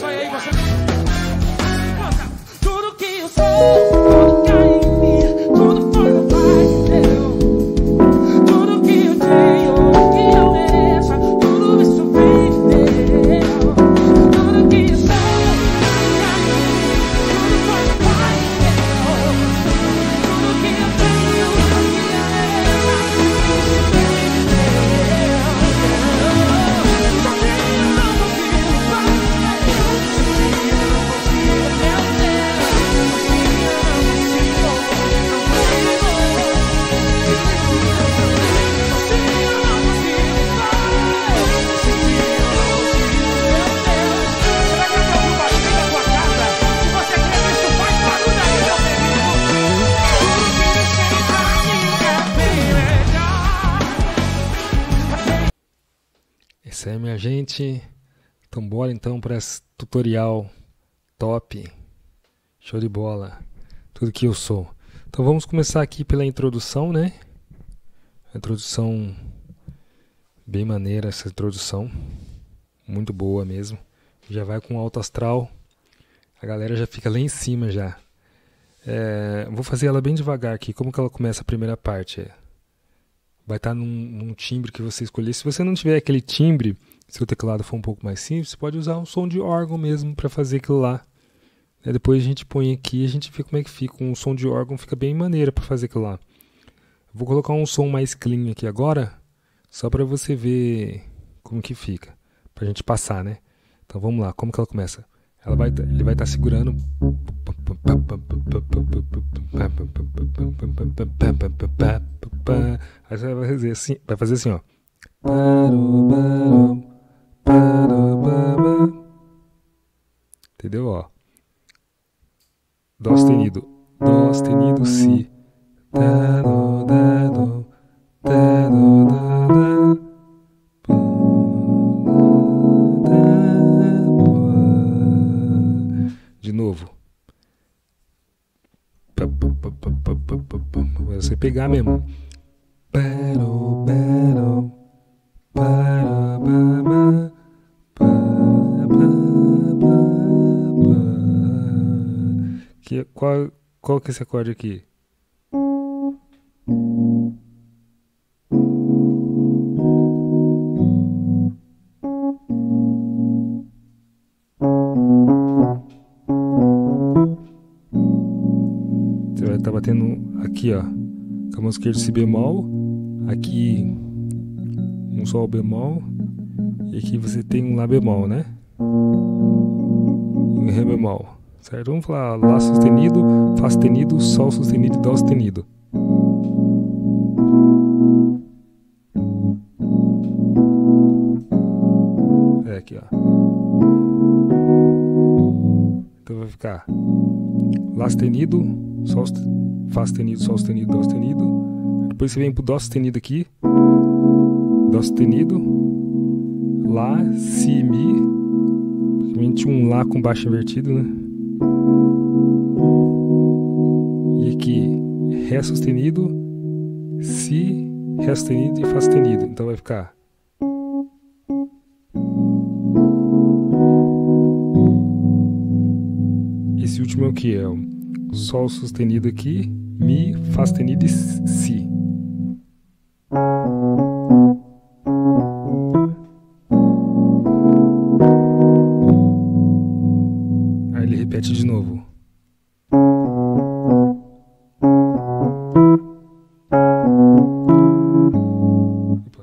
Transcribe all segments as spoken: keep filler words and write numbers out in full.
vai aí, você. Tudo que eu sou, tudo que há em mim, tudo foi meu Pai deu. Tudo que eu tenho, que eu mereço, tudo isso vem de Deus. Tudo que eu sou, tudo que há em mim, tudo foi meu Pai deu. Tudo que eu tenho, que eu mereço, tudo isso vem de Deus. Só que eu não consigo, Pai. Isso aí, minha gente. Então bora então para esse tutorial top. Show de bola. Tudo que eu sou. Então vamos começar aqui pela introdução, né? A introdução bem maneira, essa introdução. Muito boa mesmo. Já vai com alto astral. A galera já fica lá em cima já. É, vou fazer ela bem devagar aqui. Como que ela começa a primeira parte? É, vai estar num, num timbre que você escolher. Se você não tiver aquele timbre, se o teclado for um pouco mais simples, você pode usar um som de órgão mesmo para fazer aquilo lá. É, depois a gente põe aqui e a gente vê como é que fica. Um som de órgão fica bem maneiro para fazer aquilo lá. Vou colocar um som mais clean aqui agora, só para você ver como que fica, para a gente passar, né? Então vamos lá, como que ela começa? Ela vai, ele vai estar segurando. Aí você vai fazer assim, vai fazer assim, ó. Entendeu? Ó. Dó sustenido, Dó sustenido, Si. Dá, dó, dá, dó, dá, dó, dá, dá. De novo. Você pegar mesmo. Battle, battle, battle, battle, que, qual, qual que é esse acorde aqui? Você vai estar batendo aqui, ó, com a mão esquerda Si bemol, aqui um Sol bemol, e aqui você tem um Lá bemol, né? E um Ré bemol, certo? Vamos falar Lá sustenido, Fá sustenido, Sol sustenido e Dó sustenido. É aqui, ó. Então vai ficar Lá sustenido, Sol, Fá sustenido, Sol sustenido, Dó sustenido. Depois você vem pro Dó sustenido aqui, Dó sustenido, Lá, Si, Mi. Praticamente um Lá com baixo invertido, né? E aqui Ré sustenido, Si, Ré sustenido e Fá sustenido. Então vai ficar esse último é o que? É o Sol sustenido aqui, Mi, Fá sustenido e Si. Aí ele repete de novo. Opa.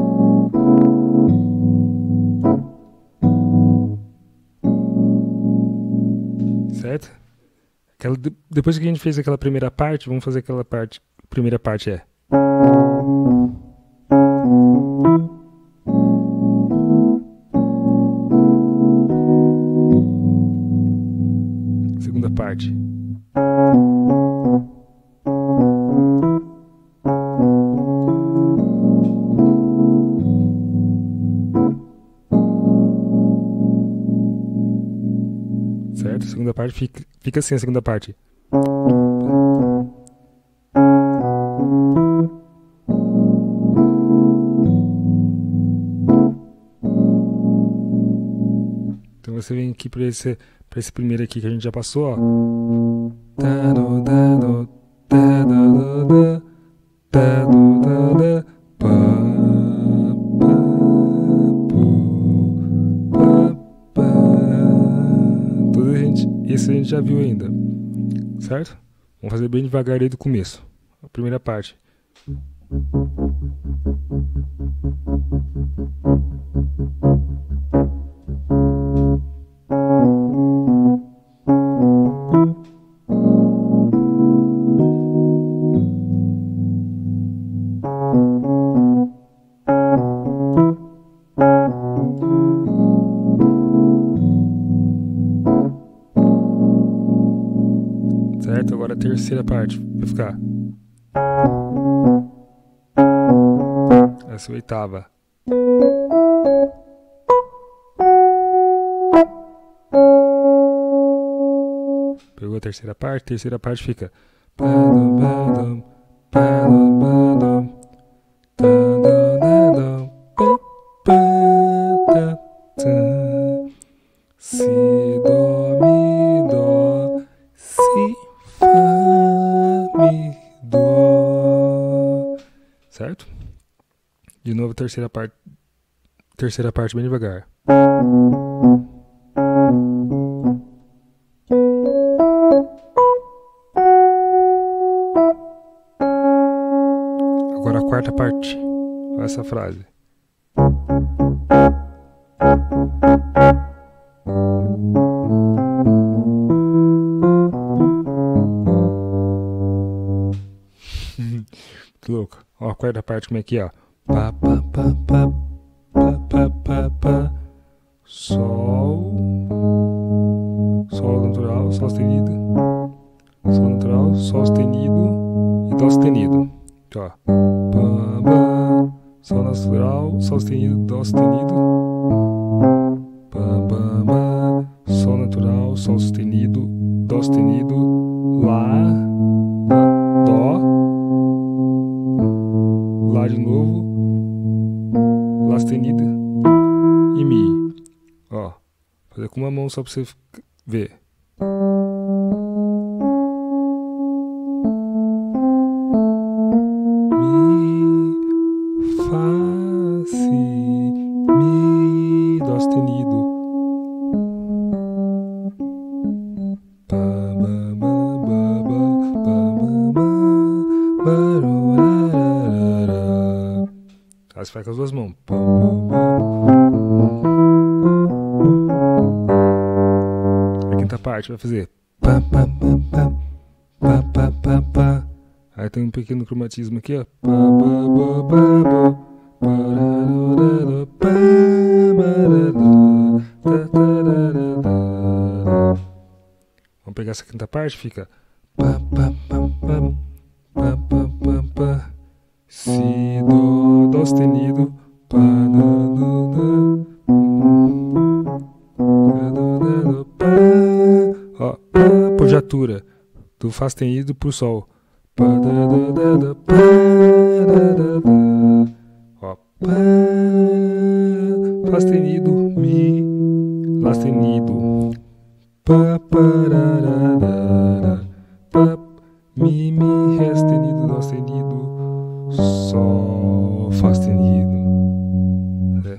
Certo? Aquela, depois que a gente fez aquela primeira parte, vamos fazer aquela parte. A primeira parte é. Segunda parte. Certo? A segunda parte fica, fica assim, a segunda parte. Então você vem aqui para esse, para esse primeiro aqui que a gente já passou, ó. Tá, do, da, do, da, do, da, da, do, da, da, pá, pá, pu, pá, pá. Tudo a gente, esse a gente já viu ainda, certo? Vamos fazer bem devagar desde o começo. A primeira parte. Certo? Agora a terceira parte vai ficar. Essa é a oitava. Pegou a terceira parte, a terceira parte fica. Si, dó, mi, dó, si, fá, mi, dó. Certo? De novo, terceira parte. Terceira parte bem devagar. Agora a quarta parte. Olha essa frase. Que louco. Ó, a quarta parte como é que é, ó. Pá, pá, pá, pá, pá, pá, pá, pá. Sol. Sol natural, Sol sustenido. Sol natural, Sol sustenido e Dó sustenido. Aqui, ó. Pá, pá. Sol natural, Sol sustenido, Dó sustenido. Pá, pá, pá. Sol natural, Sol sustenido, Dó sustenido. Lá. Dó. Lá de novo. Lá sustenido e Mi. Ó, fazer com uma mão só pra você ver. Mi, Fá, Si, Mi, Dó sustenido. Pá, ba, ba, ba, ba, ba, ba, ba, barorarara. Aí você faz com as duas mãos. A quinta parte vai fazer. Pá, pá, pá, pá, pá, pá, pá, pá. Aí tem um pequeno cromatismo aqui, ó. Pá, pá, pá, pá, pá. Pararara, pá, barará, tá, tararara. Vamos pegar essa quinta parte, fica. Pá, pá, pá, pá, pá, pá, pá, pá. Si, dó, dó sustenido, pá, dó, dó, dó, dó, dó, dó, pá. Ó, pá, podiatura do Fá sustenido pro Sol. Pá, dó, dó, dó, dó, pá, dó, dó, dó. Ó, pá, Fá sustenido, Mi, Lá sustenido, pá, pararara, pá, Mi, Mi, Ré sustenido, Dó sustenido. Sol, Fá sustenido. É.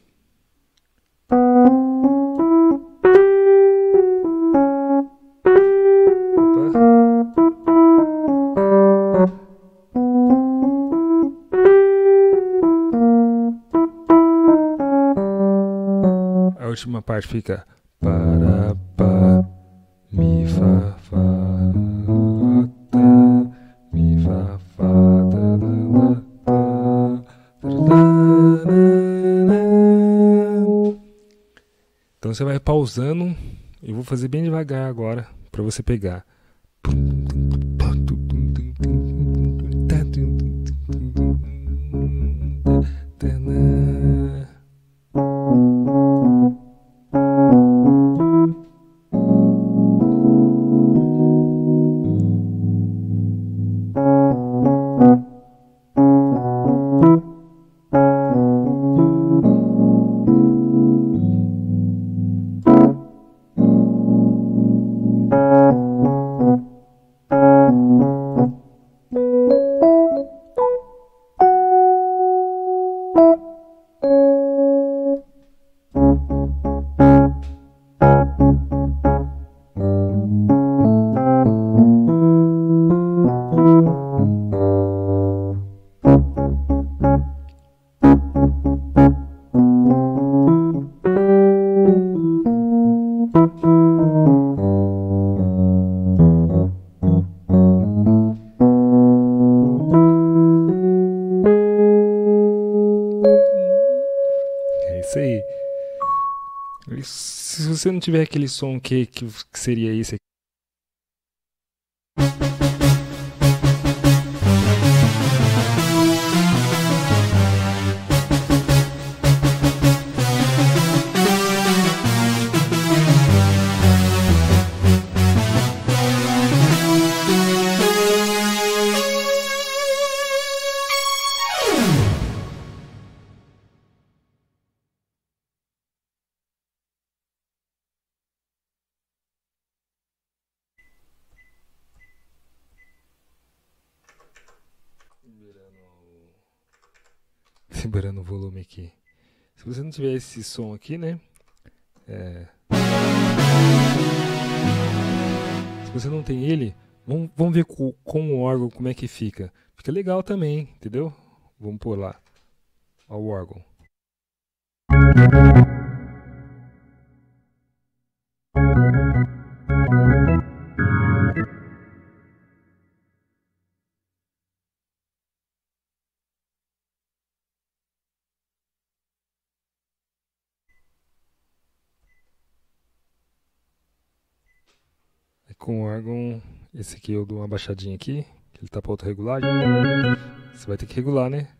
A última parte fica para, pá, Mi, Fá, Fá, tá, Mi, Fá, Fá, tá, tá, tá, tá, tá. Então você vai pausando. Eu vou fazer bem devagar agora para você pegar. você não tiver aquele som que, que, que seria esse aqui. Liberando o volume aqui. Se você não tiver esse som aqui, né? É... Se você não tem ele, vamos, vamos ver com, com o órgão como é que fica. Fica legal também, entendeu? Vamos pôr lá. Ó, o órgão. Com o órgão, esse aqui eu dou uma baixadinha aqui, que ele tá para auto-regulagem. Você vai ter que regular, né?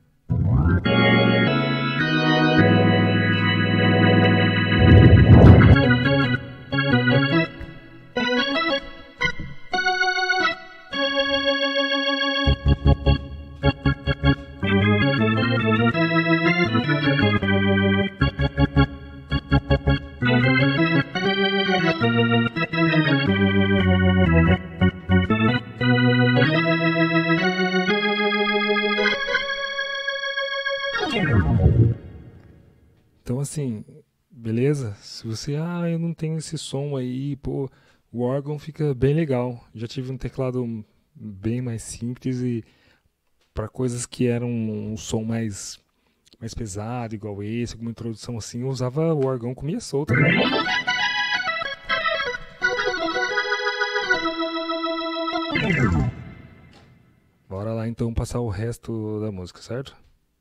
Então assim, beleza? Se você, ah, eu não tenho esse som aí, pô, o órgão fica bem legal. Já tive um teclado bem mais simples e para coisas que eram um som mais, mais pesado, igual esse, alguma introdução assim, eu usava o órgão, comia solto, né? Bora lá então passar o resto da música, certo?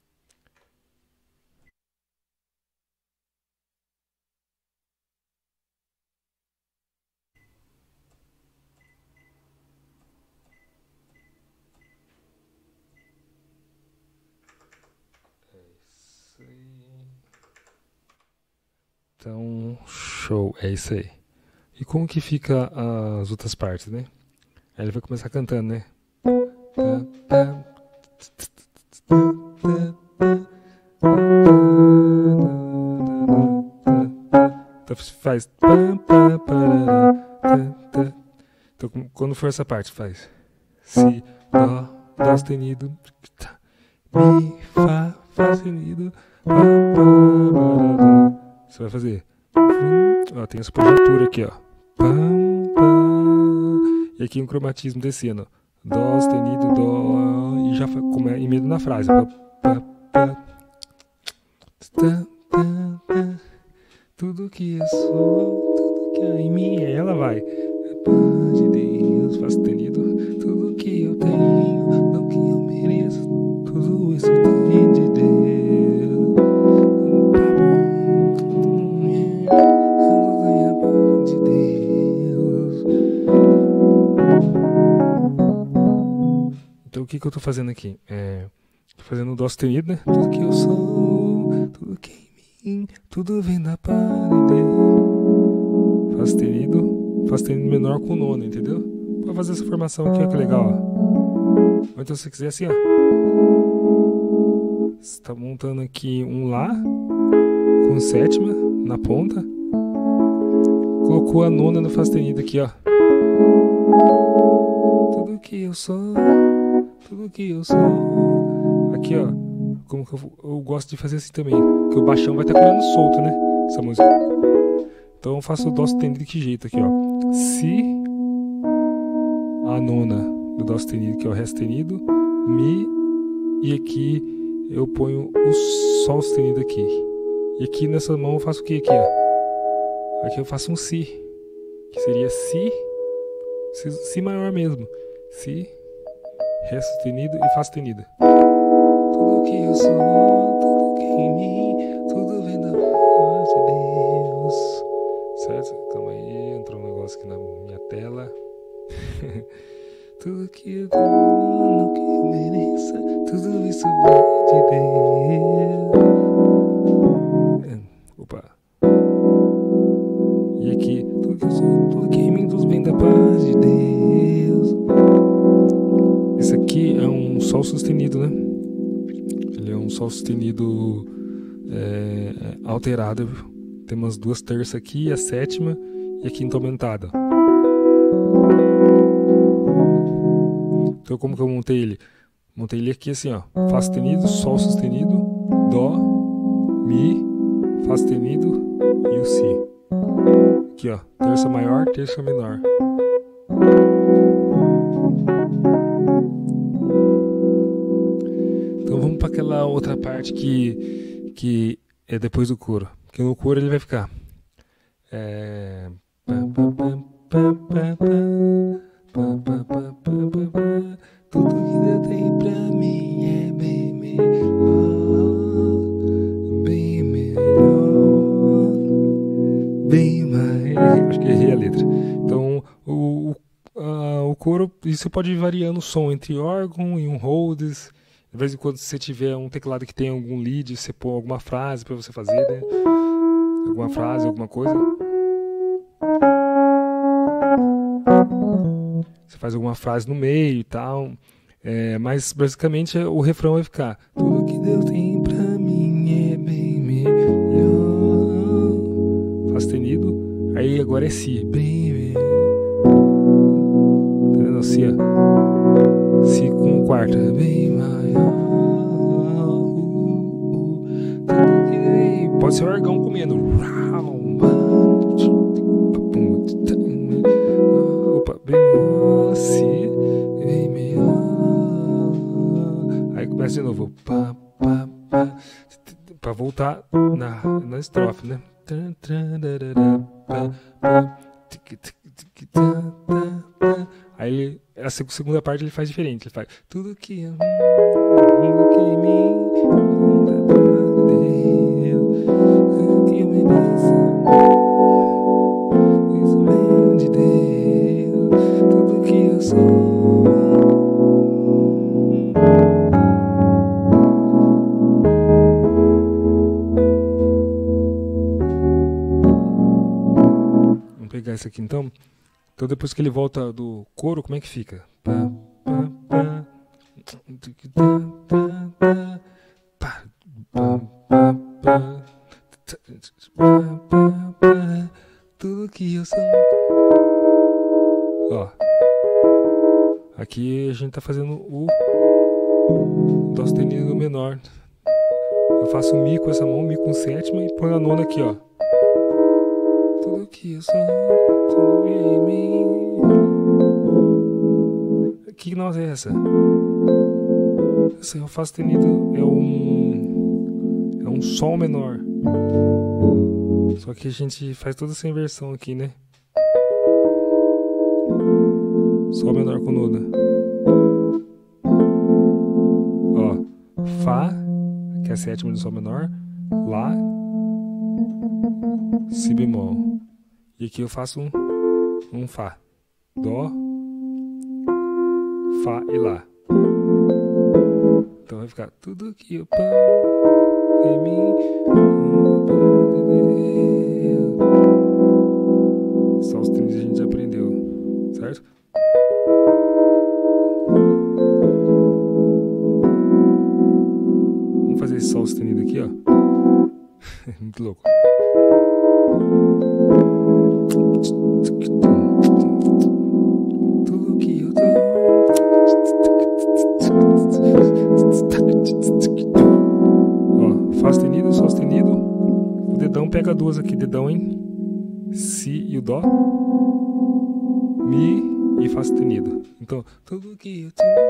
Então, show, é isso aí. E como que fica as outras partes, né? Aí ele vai começar cantando, né? Então faz. Então quando for essa parte, faz Si, Dó, Dó sustenido, Mi, Fá, Fá sustenido. Você vai fazer. Ó, tem essa projetura aqui, ó. E aqui um cromatismo descendo. Dó sustenido, Dó. E já como é emenda na frase. Tudo que eu sou, tudo que há em mim, aí ela vai. Paz de Deus, Fá sustenido. Tudo que eu tenho, não que eu mereço. Tudo isso tem de Deus. De Deus. Então o que, que eu tô fazendo aqui? É, tô fazendo o Dó sustenido, né? Tudo que eu sou, tudo que em mim, tudo vem da paz de Deus. Fá sustenido, Fá sustenido menor com nono, entendeu? Pode fazer essa formação aqui, ó, que legal, ó. Ou então se você quiser assim, ó. Você tá montando aqui um Lá com sétima na ponta. Colocou a nona no Fá sustenido aqui, ó. Tudo que eu sou, tudo que eu sou. Aqui, ó. Como que eu, eu gosto de fazer assim também. Porque o baixão vai estar tá comendo solto, né? Essa música. Então eu faço o Dó sustenido de que jeito aqui, ó. Si, a nona do Dó sustenido, que é o Ré sustenido. Mi, e aqui eu ponho o Sol sustenido aqui. E aqui nessa mão eu faço o que aqui, ó? Aqui eu faço um Si, que seria Si, Si, si maior mesmo. Si, Ré sustenido e Fá sustenido. Tudo que eu sou, tudo que em mim, tudo vem da paz de Deus. Certo? Tudo que eu tenho, que eu mereça, tudo isso vem de Deus. Opa. E aqui, tudo que eu sou, tudo que em mim dos vem da paz de Deus. Esse aqui é um sol sustenido, né? Ele é um sol sustenido é, alterado. Tem umas duas terças aqui, a sétima e a quinta aumentada. Então como que eu montei ele? Montei ele aqui assim, ó. Fá sustenido, sol sustenido, dó, mi, fá sustenido e o si. Aqui, ó. Terça maior, terça menor. Então vamos para aquela outra parte que, que é depois do coro. Porque no coro ele vai ficar. É... Tudo que Deus tem pra mim é bem melhor, bem melhor, bem mais. Acho que errei a letra. Então, o, o, a, o coro, isso pode ir variando o som entre órgão e um Rhodes. De vez em quando, se você tiver um teclado que tem algum lead, você põe alguma frase pra você fazer, né? Alguma frase, alguma coisa. Você faz alguma frase no meio e tal, é, mas basicamente o refrão vai ficar: tudo que Deus tem pra mim é bem melhor. Fá sustenido, aí agora é si, bem melhor. Tá vendo? Si, ó. Si com quarta, bem maior. Pode ser o órgão comendo. Opa, bem melhor, si, bem melhor. Aí começa de novo. Pá, pá, pá, pra voltar na, na estrofe, né? Aí ele, a segunda parte ele faz diferente. Ele faz tudo que eu, tudo que em mim, Deus, que eu mereço. Isso vem de Deus, tudo que eu sou. Vamos pegar isso aqui então. Então depois que ele volta do coro, como é que fica? Pá, pá, pá. Pá, pá, pá, pá. Tudo que eu sou. Ó. Aqui a gente tá fazendo o dó sustenido menor. Eu faço o mi com essa mão, mi com sétima e ponho a nona aqui, ó. Tudo que eu sou, tudo em mim. Que nota é essa? Essa é o fá sustenido, é um é um sol menor. Só que a gente faz toda essa inversão aqui, né? Sol menor com nona. Ó, Fá, que é a sétima do sol menor, Lá, Si bemol. E aqui eu faço um, um Fá, Dó, Fá e Lá. Então vai ficar tudo que eu pão em mim, só os trinta a gente já aprendeu, certo? Vamos fazer esse sol sustenido aqui, ó. Muito louco. Tudo que eu tô. Ó, Fá sustenido, Sol sustenido. O dedão pega duas aqui, dedão em Si e o Dó, Mi e Fá sustenido. Então, tudo que eu tenho.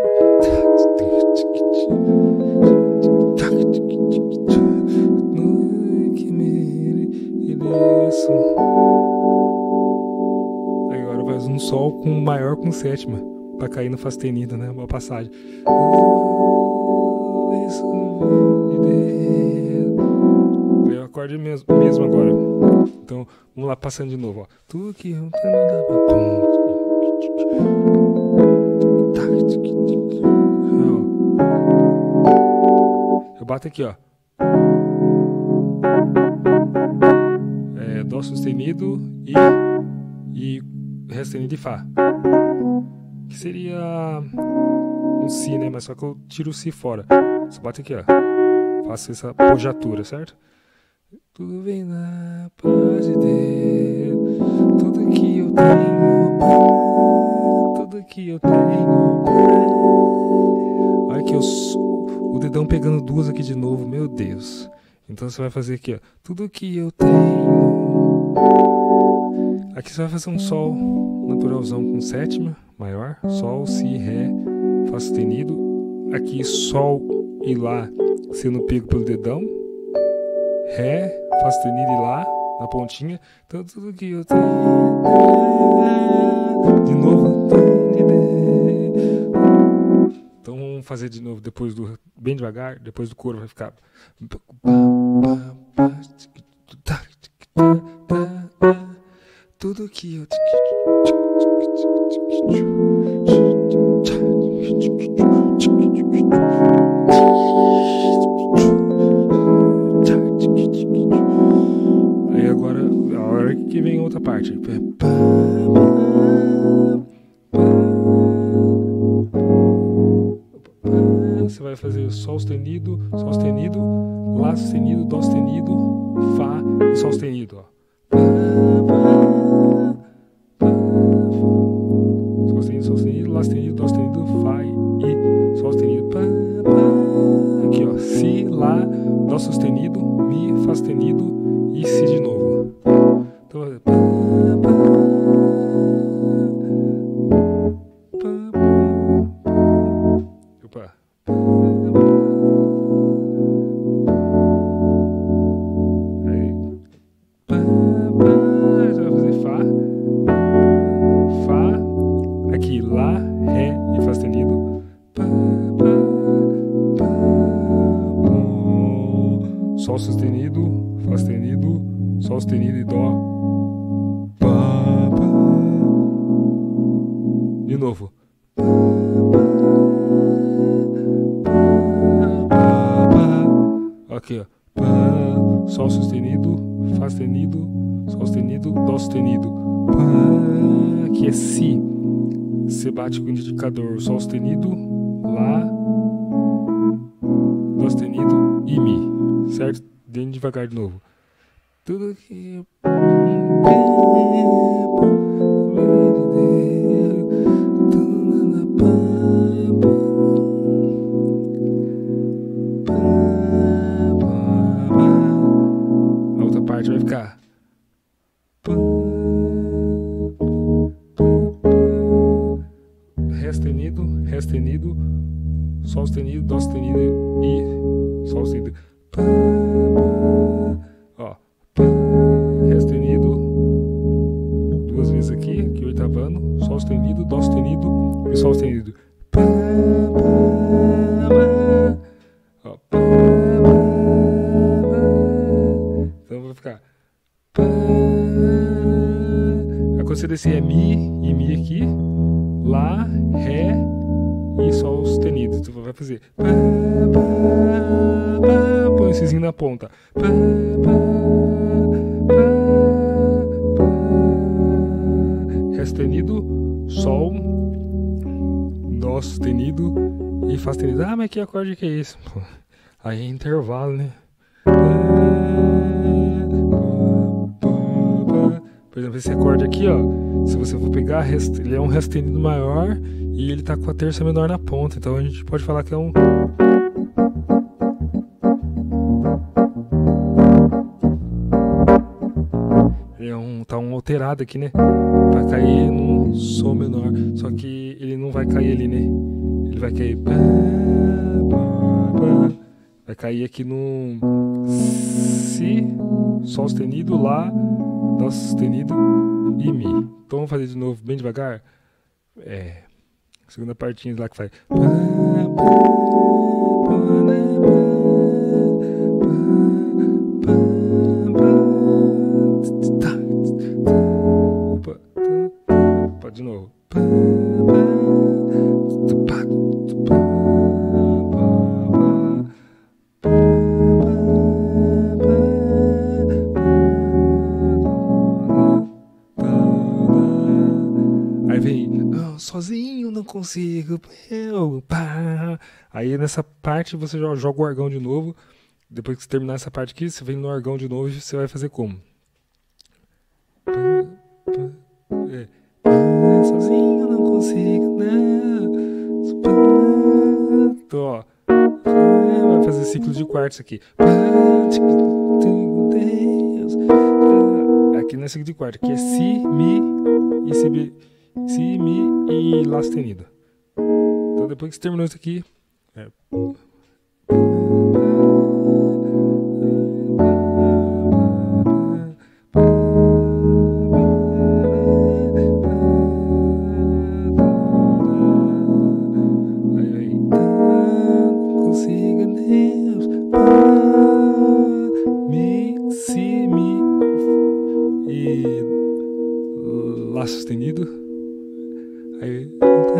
Que mereço. Agora faz um Sol com maior com sétima pra cair no Fá sustenido, né? Uma passagem. É o acorde mesmo, mesmo agora. Então, vamos lá, passando de novo, ó. Tudo que eu tenho. bato aqui, ó. É, Dó sustenido e, e Ré sustenido e Fá. Que seria um Si, né? Mas só que eu tiro o Si fora. Só bato aqui, ó. Faço essa pojatura, certo? Tudo vem na paz de Deus, tudo que eu tenho, tudo que eu tenho. Olha que eu sou, o dedão pegando duas aqui de novo, meu Deus. Então você vai fazer aqui, ó. Tudo que eu tenho. Aqui você vai fazer um Sol naturalzão com sétima maior, Sol, Si, Ré, Fá sustenido. Aqui Sol e Lá sendo pego pelo dedão. Ré, Fá sustenido e Lá na pontinha. Então tudo que eu tenho. De novo. Então vamos fazer de novo depois do. Bem devagar, depois do coro vai ficar. Tudo que eu. Aí agora, a hora que vem outra parte. Você vai fazer Sol sustenido, Sol sustenido, Lá sustenido, Dó sustenido, Fá e Sol sustenido, ó. Sol sustenido, Sol sustenido, Lá sustenido, Dó sustenido, Fá e Sol sustenido. Aqui, ó. Si, Lá, Dó sustenido, Mi, Fá sustenido e Si de novo. Então, opa. Aí. Você vai fazer Fá, Fá, aqui Lá, Ré e Fá sustenido. Sol sustenido, Fá sustenido, Sol sustenido e Dó. De novo. Aqui, ó. Sol sustenido, Fá sustenido, Sol sustenido, Dó sustenido. Aqui é Si. Você bate com o indicador Sol sustenido, Lá, Dó sustenido e Mi. Certo? Bem devagar de novo. Tudo que a outra parte vai ficar Ré sustenido, Ré sustenido, Sol sustenido, Dó sustenido e Sol sustenido. Ó, Ré sustenido duas vezes aqui, aqui oitavando, Sol sustenido, Dó sustenido e Sol sustenido. Ó, então vai ficar. Aí quando você descer é Mi e Mi aqui, Lá, Ré e Sol sustenido. Então vai fazer. Põe esse zinho na ponta. Ré sustenido, Sol, Dó sustenido e Fá sustenido. Ah, mas que acorde que é esse? Aí é intervalo, né? Por exemplo, esse acorde aqui, ó. Se você for pegar, ele é um Ré sustenido maior e ele tá com a terça menor na ponta. Então a gente pode falar que é um. Ele é um. Tá um alterado aqui, né? Vai cair num Sol menor. Só que ele não vai cair ali, né? Ele vai cair. Vai cair aqui num Si, Sol sustenido, Lá, Dó sustenido e Mi. Então vamos fazer de novo bem devagar. É. Segunda partinha lá que faz. Opa. Opa, de novo. sozinho não consigo. Eu, pá. Aí nessa parte você joga o órgão de novo. Depois que você terminar essa parte aqui, você vem no órgão de novo e você vai fazer como? Pá, pá, é. Pá, sozinho não consigo, não. Pá, tô, ó. Vai fazer ciclo de quartos aqui. Deus. Aqui não é ciclo de quarto, aqui é Si, Mi e Si, B, Si, Mi e Lá sustenido. Então depois que você terminou isso aqui, é. Lá sustenido, aí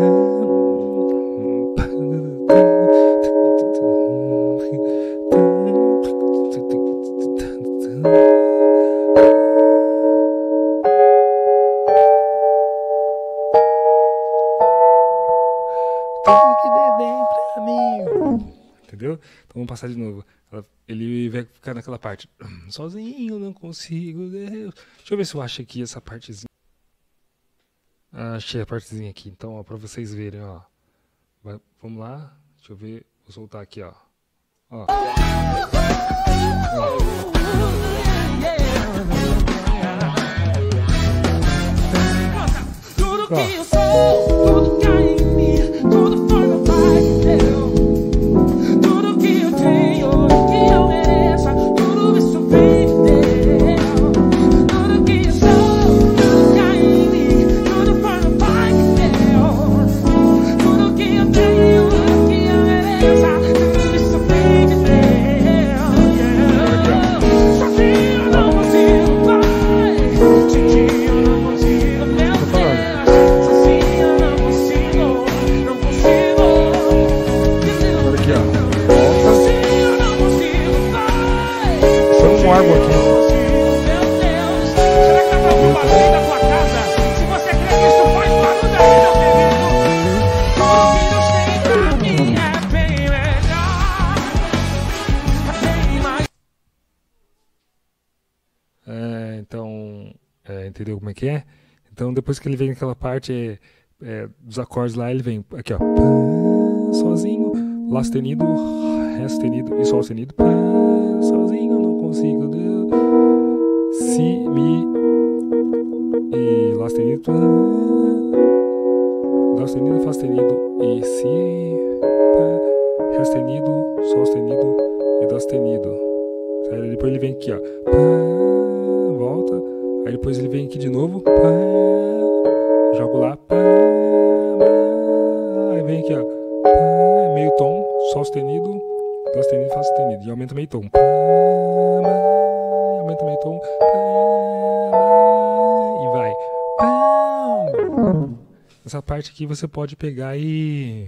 entendeu? Então vamos passar de novo. Ele vai ficar naquela parte. Sozinho não consigo, Deus. Deixa eu ver se eu acho aqui essa partezinha. Ah, achei a partezinha aqui. Então, ó, pra vocês verem, ó. Vai, vamos lá. Deixa eu ver. Vou soltar aqui, ó. Ó. Ó. Tudo que eu sou, tudo que há em mim, tudo foi meu Pai que deu. Tudo que eu tenho, que eu mereço, tudo isso vem de Deus. Tudo que eu sou, tudo que há em mim, tudo foi meu Pai que deu. Tudo que eu tenho, que eu mereço, tudo isso vem de Deus. Sozinho eu não consigo, Pai. Sozinho eu não consigo, meu Deus. Sozinho eu não consigo, não consigo. Aqui, ó. Sozinho eu não consigo, Pai. Só um órgão aqui. Meu Deus, será que dá pra ouvir o barulho da tua casa? Se você crê nisso, faz barulho aí, meu querido. Tudo que Deus tem pra mim é bem melhor, é bem mais. É, então, é, entendeu como é que é? Então, depois que ele vem naquela parte é, é, dos acordes lá, ele vem aqui, ó. Pá, sozinho, Lá sustenido, Ré sustenido e Sol sustenido. Pá, sozinho eu não consigo. Deus. Si, Mi e Lá sustenido. Pá, Lá sustenido, Fá sustenido e Si. Pá, Ré sustenido, Sol sustenido e Dó sustenido. Aí depois ele vem aqui, ó. Pá, volta. Aí depois ele vem aqui de novo. Pá, jogo lá. Pá, aí vem aqui, ó. Pá, meio tom, Sol sustenido, Dó sustenido, Fá sustenido. E aumenta meio tom. Pá, aumenta meio tom. Pá, e vai. Pá. Essa parte aqui você pode pegar e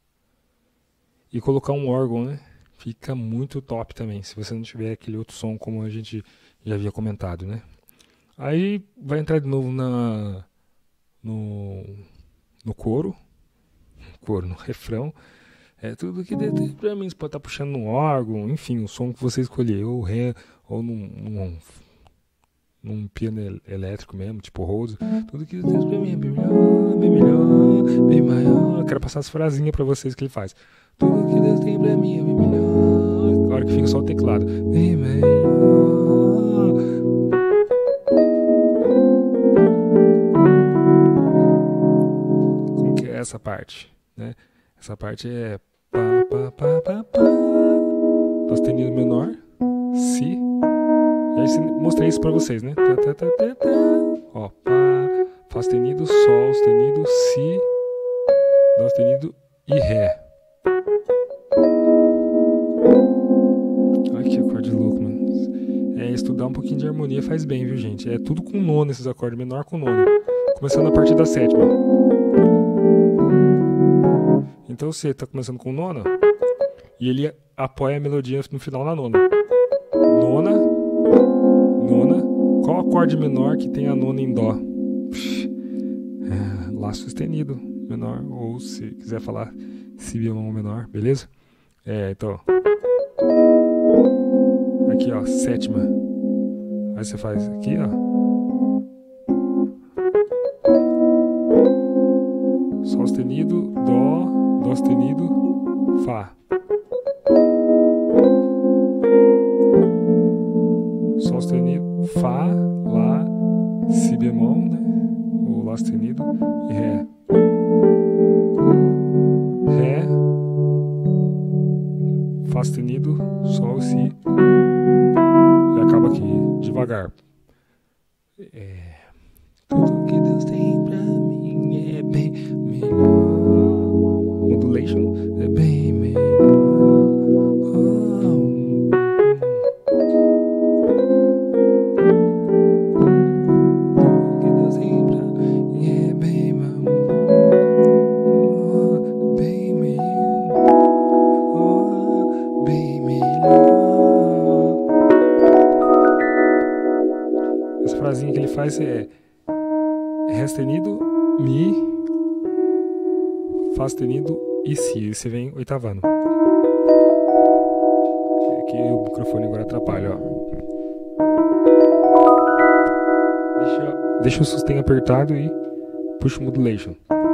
e colocar um órgão, né? Fica muito top também, se você não tiver aquele outro som como a gente já havia comentado, né? Aí vai entrar de novo na, no, no coro, coro, no refrão. É tudo que Deus tem pra mim, você pode estar puxando num órgão, enfim, o som que você escolher, ou ré, ou num, num, num piano elétrico mesmo, tipo Rose. Tudo que Deus tem pra mim é bem melhor, bem melhor, bem maior. Eu quero passar as frasinhas pra vocês que ele faz. Tudo que Deus tem pra mim é bem melhor. A hora que fica só o teclado. Bem melhor. Como que é essa parte? Né? Essa parte é pá, pá, pá, pá, pá. Dó sustenido menor. Si. E aí mostrei isso pra vocês, né? Tá, tá, tá, tá, tá. Ó, pá, Fá sustenido, Sol sustenido, Si, Dó sustenido e Ré. Olha que acorde louco, mano. É, estudar um pouquinho de harmonia faz bem, viu, gente? É tudo com nono esses acordes, menor com nono. Começando a partir da sétima. Então você tá começando com nona e ele apoia a melodia no final na nona. Nona, nona. Qual acorde menor que tem a nona em Dó? É, Lá sustenido. menor, ou se quiser falar si bemol menor, beleza? É, então, aqui ó, sétima, aí você faz aqui ó, sol sustenido, dó, dó sustenido, fá, sol sustenido, fá, lá, si bemol, né, ou lá sustenido e ré, ré, fá sustenido, sol, si, e acaba aqui, devagar. É, tudo que Deus tem pra mim é bem melhor. Modulation é bem melhor. Tudo que Deus tem pra mim é bem melhor. Bem melhor. Bem melhor. Essa frasinha que ele faz é Ré sustenido, Mi, Fá sustenido e Si. E você vem oitavando. Aqui o microfone agora atrapalha, ó. Deixa, deixa o sustain apertado e puxa o modulation.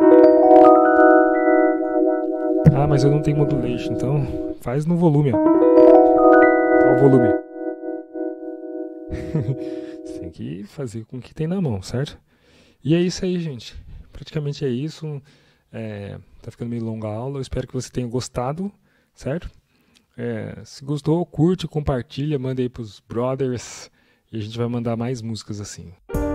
Ah, mas eu não tenho modulation, então faz no volume, ó. Olha o volume. Você tem que fazer com o que tem na mão, certo? E é isso aí, gente. Praticamente é isso. É, tá ficando meio longa a aula. Eu espero que você tenha gostado, certo? É, se gostou, curte, compartilha, manda aí pros brothers. E a gente vai mandar mais músicas assim.